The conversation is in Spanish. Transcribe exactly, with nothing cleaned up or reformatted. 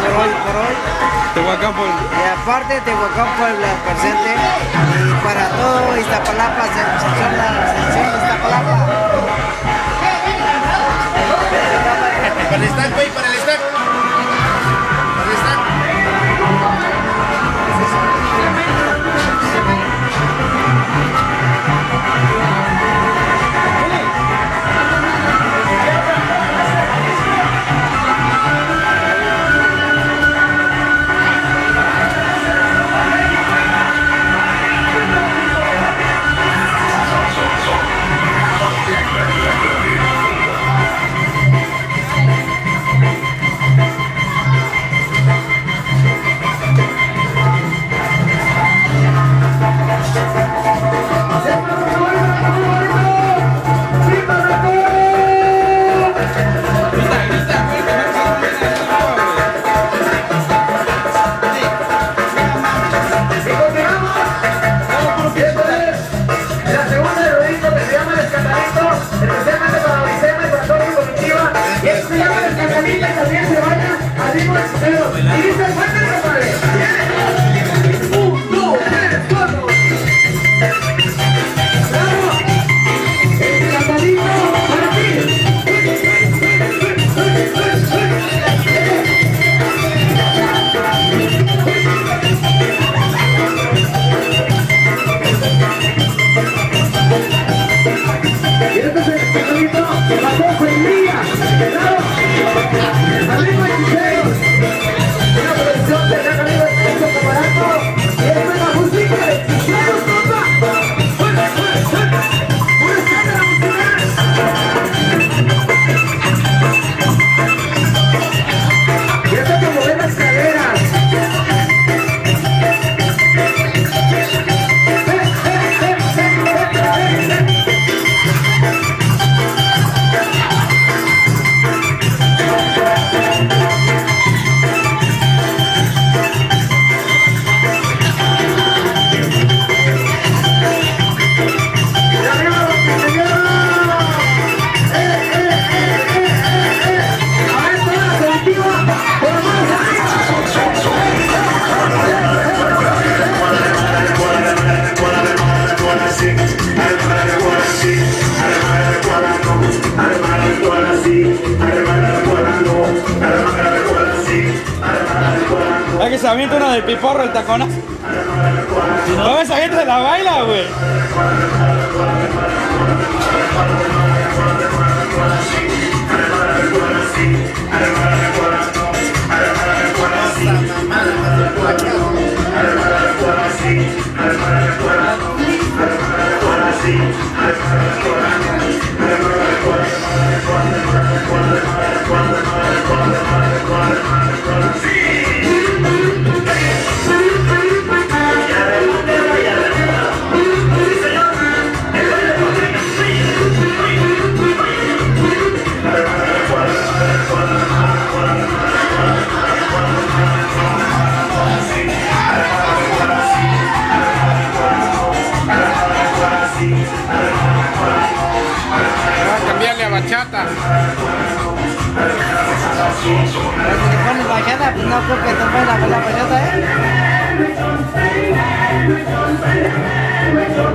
por hoy, por hoy. Tehuacán por... Y aparte Tehuacán por el presente. Y para todo Iztapalapa, sección la sección de Iztapalapa. Para el stack, güey, para el stack. Para el stack. Es que se avienta uno del piporro el taconazo. No ves, esa gente se la baila, güey. Cambiarle a bachata. Si le pones bachata, pues no creo que te pongas la bachata, ¿eh?